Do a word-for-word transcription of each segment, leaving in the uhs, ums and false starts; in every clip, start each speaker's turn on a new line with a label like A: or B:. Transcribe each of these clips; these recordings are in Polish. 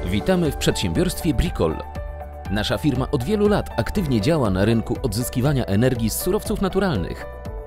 A: Witamy w przedsiębiorstwie Brikol. Nasza firma od wielu lat aktywnie działa na rynku odzyskiwania energii z surowców naturalnych.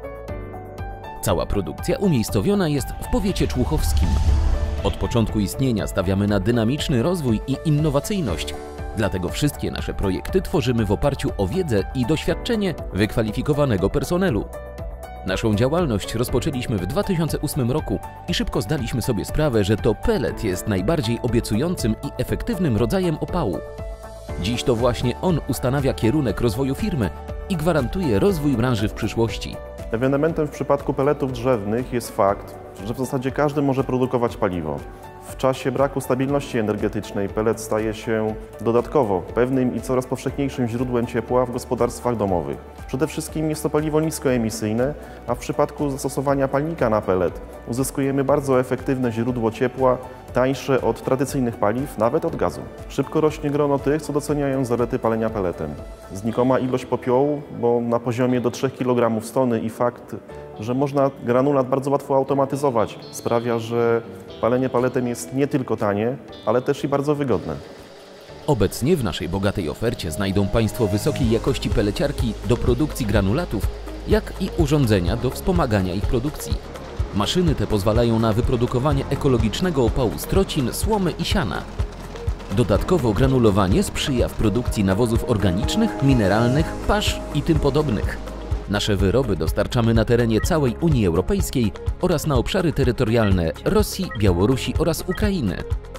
A: Cała produkcja umiejscowiona jest w powiecie człuchowskim. Od początku istnienia stawiamy na dynamiczny rozwój i innowacyjność. Dlatego wszystkie nasze projekty tworzymy w oparciu o wiedzę i doświadczenie wykwalifikowanego personelu. Naszą działalność rozpoczęliśmy w dwa tysiące ósmym roku i szybko zdaliśmy sobie sprawę, że to pellet jest najbardziej obiecującym i efektywnym rodzajem opału. Dziś to właśnie on ustanawia kierunek rozwoju firmy i gwarantuje rozwój branży w przyszłości.
B: Ewenementem w przypadku pelletów drzewnych jest fakt, że w zasadzie każdy może produkować paliwo. W czasie braku stabilności energetycznej pellet staje się dodatkowo pewnym i coraz powszechniejszym źródłem ciepła w gospodarstwach domowych. Przede wszystkim jest to paliwo niskoemisyjne, a w przypadku zastosowania palnika na pellet uzyskujemy bardzo efektywne źródło ciepła, tańsze od tradycyjnych paliw, nawet od gazu. Szybko rośnie grono tych, co doceniają zalety palenia pelletem. Znikoma ilość popiołu, bo na poziomie do trzech kilogramów z tony i fakt, że można granulat bardzo łatwo automatyzować, sprawia, że palenie pelletem jest nie tylko tanie, ale też i bardzo wygodne.
A: Obecnie w naszej bogatej ofercie znajdą Państwo wysokiej jakości peleciarki do produkcji granulatów, jak i urządzenia do wspomagania ich produkcji. Maszyny te pozwalają na wyprodukowanie ekologicznego opału z trocin, słomy i siana. Dodatkowo granulowanie sprzyja w produkcji nawozów organicznych, mineralnych, pasz i tym podobnych. Nasze wyroby dostarczamy na terenie całej Unii Europejskiej oraz na obszary terytorialne Rosji, Białorusi oraz Ukrainy.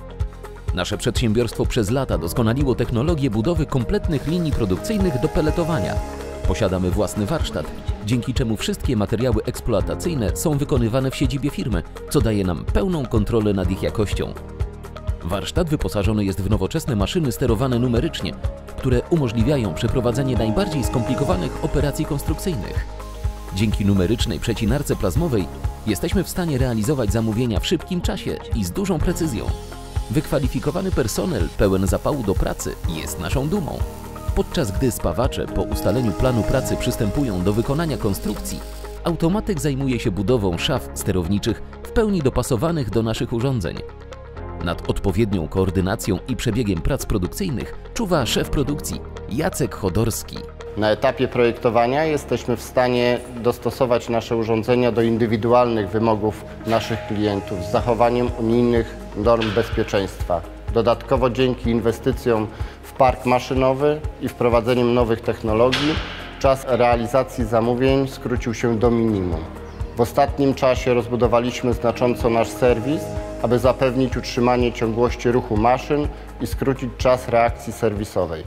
A: Nasze przedsiębiorstwo przez lata doskonaliło technologię budowy kompletnych linii produkcyjnych do pelletowania. Posiadamy własny warsztat, dzięki czemu wszystkie materiały eksploatacyjne są wykonywane w siedzibie firmy, co daje nam pełną kontrolę nad ich jakością. Warsztat wyposażony jest w nowoczesne maszyny sterowane numerycznie, które umożliwiają przeprowadzenie najbardziej skomplikowanych operacji konstrukcyjnych. Dzięki numerycznej przecinarce plazmowej jesteśmy w stanie realizować zamówienia w szybkim czasie i z dużą precyzją. Wykwalifikowany personel pełen zapału do pracy jest naszą dumą. Podczas gdy spawacze po ustaleniu planu pracy przystępują do wykonania konstrukcji, automatyk zajmuje się budową szaf sterowniczych w pełni dopasowanych do naszych urządzeń. Nad odpowiednią koordynacją i przebiegiem prac produkcyjnych czuwa szef produkcji Jacek Chodorski.
C: Na etapie projektowania jesteśmy w stanie dostosować nasze urządzenia do indywidualnych wymogów naszych klientów z zachowaniem unijnych norm bezpieczeństwa. Dodatkowo dzięki inwestycjom w park maszynowy i wprowadzeniem nowych technologii czas realizacji zamówień skrócił się do minimum. W ostatnim czasie rozbudowaliśmy znacząco nasz serwis, aby zapewnić utrzymanie ciągłości ruchu maszyn i skrócić czas reakcji serwisowej.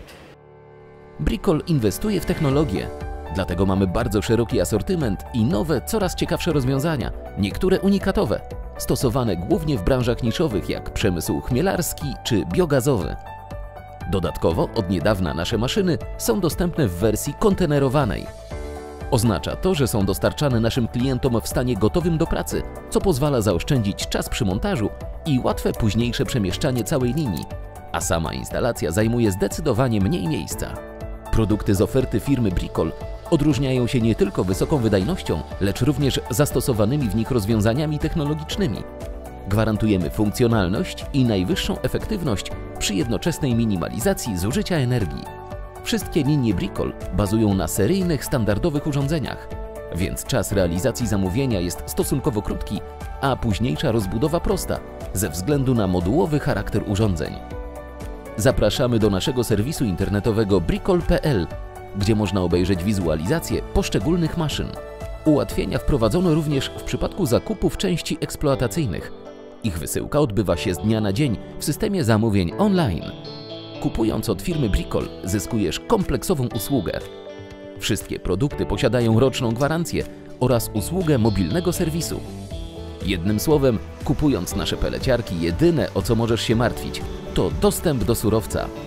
A: Brikol inwestuje w technologię, dlatego mamy bardzo szeroki asortyment i nowe, coraz ciekawsze rozwiązania, niektóre unikatowe, stosowane głównie w branżach niszowych jak przemysł chmielarski czy biogazowy. Dodatkowo od niedawna nasze maszyny są dostępne w wersji kontenerowanej. Oznacza to, że są dostarczane naszym klientom w stanie gotowym do pracy, co pozwala zaoszczędzić czas przy montażu i łatwe późniejsze przemieszczanie całej linii, a sama instalacja zajmuje zdecydowanie mniej miejsca. Produkty z oferty firmy Brikol odróżniają się nie tylko wysoką wydajnością, lecz również zastosowanymi w nich rozwiązaniami technologicznymi. Gwarantujemy funkcjonalność i najwyższą efektywność przy jednoczesnej minimalizacji zużycia energii. Wszystkie linie Brikol bazują na seryjnych, standardowych urządzeniach, więc czas realizacji zamówienia jest stosunkowo krótki, a późniejsza rozbudowa prosta ze względu na modułowy charakter urządzeń. Zapraszamy do naszego serwisu internetowego brikol kropka p l, gdzie można obejrzeć wizualizację poszczególnych maszyn. Ułatwienia wprowadzono również w przypadku zakupów części eksploatacyjnych. Ich wysyłka odbywa się z dnia na dzień w systemie zamówień online. Kupując od firmy Brikol zyskujesz kompleksową usługę. Wszystkie produkty posiadają roczną gwarancję oraz usługę mobilnego serwisu. Jednym słowem, kupując nasze peleciarki, jedyne o co możesz się martwić to dostęp do surowca.